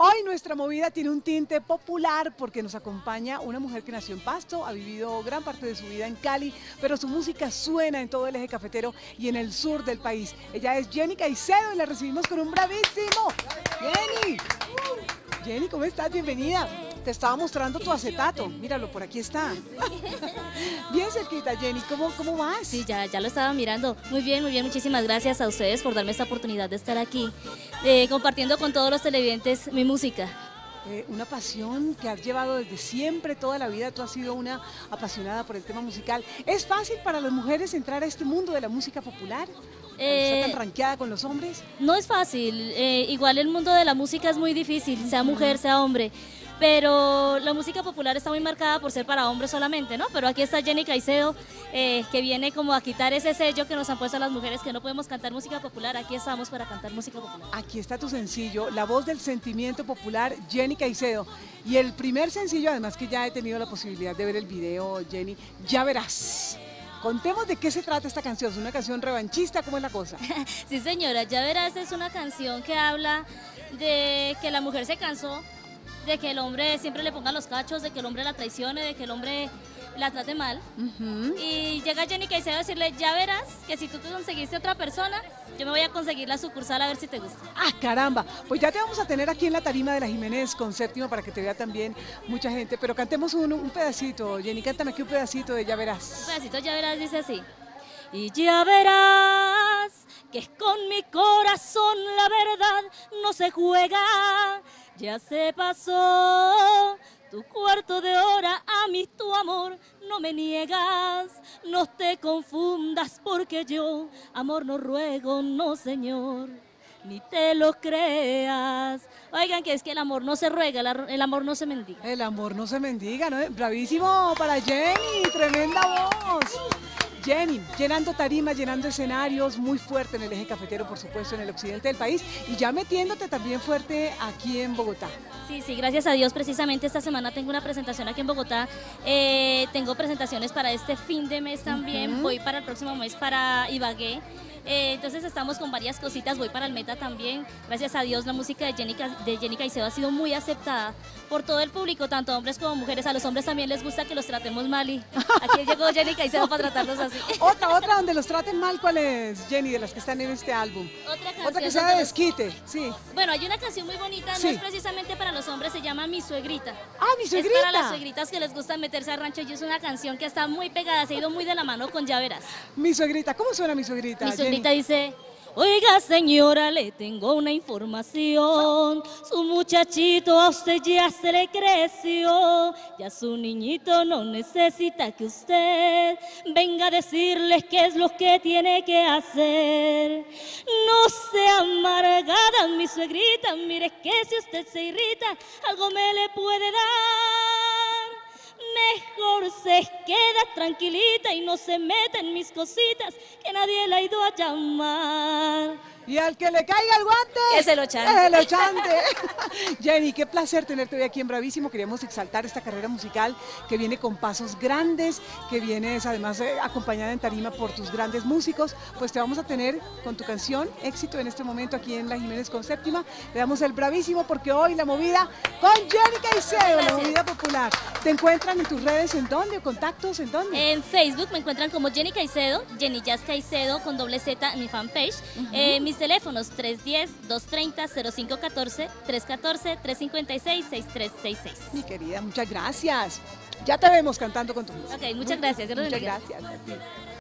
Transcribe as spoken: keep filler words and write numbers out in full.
Hoy nuestra movida tiene un tinte popular porque nos acompaña una mujer que nació en Pasto, ha vivido gran parte de su vida en Cali, pero su música suena en todo el eje cafetero y en el sur del país. Ella es Jenny Caicedo y la recibimos con un bravísimo. Jenny, Jenny, ¿cómo estás? Bienvenida. Te estaba mostrando tu acetato, míralo, por aquí está. Bien cerquita, Jenny, ¿cómo, cómo vas? Sí, ya, ya lo estaba mirando. Muy bien, muy bien, muchísimas gracias a ustedes por darme esta oportunidad de estar aquí, eh, compartiendo con todos los televidentes mi música. Eh, una pasión que has llevado desde siempre, toda la vida, tú has sido una apasionada por el tema musical. ¿Es fácil para las mujeres entrar a este mundo de la música popular? Eh, ¿Está tan ranqueada con los hombres? No es fácil, eh, igual el mundo de la música es muy difícil, sea mujer, sea hombre. Pero la música popular está muy marcada por ser para hombres solamente, ¿no? Pero aquí está Jenny Caicedo, eh, que viene como a quitar ese sello que nos han puesto a las mujeres, que no podemos cantar música popular. Aquí estamos para cantar música popular. Aquí está tu sencillo, La Voz del Sentimiento Popular, Jenny Caicedo. Y el primer sencillo, además que ya he tenido la posibilidad de ver el video, Jenny, Ya Verás. Contemos de qué se trata esta canción, ¿es una canción revanchista? ¿Cómo es la cosa? Sí, señora, Ya Verás es una canción que habla de que la mujer se cansó, de que el hombre siempre le ponga los cachos, de que el hombre la traicione, de que el hombre la trate mal. Uh-huh. Y llega Jenny Caicedo a decirle, ya verás que si tú te conseguiste otra persona, yo me voy a conseguir la sucursal a ver si te gusta. ¡Ah, caramba! Pues ya te vamos a tener aquí en la tarima de la Jiménez con Séptima para que te vea también mucha gente. Pero cantemos un, un pedacito, Jenny, cántame aquí un pedacito de Ya Verás. Un pedacito, Ya Verás, dice así. Y ya verás que es con mi corazón la verdad no se juega. Ya se pasó tu cuarto de hora, a mí tu amor no me niegas. No te confundas porque yo amor no ruego, no señor, ni te lo creas. Oigan, que es que el amor no se ruega, el amor no se mendiga. El amor no se mendiga, ¿no? Bravísimo para Jenny, tremenda voz. Jenny, llenando tarimas, llenando escenarios, muy fuerte en el eje cafetero, por supuesto, en el occidente del país, y ya metiéndote también fuerte aquí en Bogotá. Sí, sí, gracias a Dios, precisamente esta semana tengo una presentación aquí en Bogotá, eh, tengo presentaciones para este fin de mes también, uh-huh. Voy para el próximo mes para Ibagué. Eh, entonces estamos con varias cositas, voy para el Meta también. Gracias a Dios la música de Jenny, de Jenny Caicedo ha sido muy aceptada por todo el público, tanto hombres como mujeres. A los hombres también les gusta que los tratemos mal y aquí llegó Jenny Caicedo para tratarlos así. Otra, otra donde los traten mal, ¿cuál es, Jenny, de las que están en este álbum? Otra canción. Otra que sea de desquite, sí. Bueno, hay una canción muy bonita, sí. No es precisamente para los hombres, se llama Mi Suegrita. Ah, Mi Suegrita. Es para las suegritas que les gusta meterse al rancho y es una canción que está muy pegada, se ha ido muy de la mano con Ya Verás. Mi Suegrita, ¿cómo suena Mi Suegrita, Mi Suegrita Jenny? Dice, oiga señora, le tengo una información, su muchachito a usted ya se le creció, ya su niñito no necesita que usted venga a decirles qué es lo que tiene que hacer. No sea amargada mi suegrita, mire que si usted se irrita, algo me le puede dar. Mejor se queda tranquilita y no se meta en mis cositas, que nadie la ha ido a llamar. Y al que le caiga el guante, es el ochante. Es el ochante. Jenny, qué placer tenerte hoy aquí en Bravísimo. Queríamos exaltar esta carrera musical que viene con pasos grandes, que vienes además eh, acompañada en tarima por tus grandes músicos. Pues te vamos a tener con tu canción éxito en este momento aquí en la Jiménez con Séptima. Le damos el Bravísimo porque hoy la movida con Jenny Caicedo, la movida popular. ¿Te encuentran en tus redes en dónde o contactos en dónde? En Facebook me encuentran como Jenny Caicedo, Jenny Jazz Caicedo con doble Z en mi fanpage. Uh-huh. eh, mis teléfonos tres uno cero, dos tres cero, cero cinco uno cuatro, tres uno cuatro, tres cinco seis, seis tres seis seis. Mi querida, muchas gracias. Ya te vemos cantando con tu música. Ok, muchas gracias. Muchas gracias.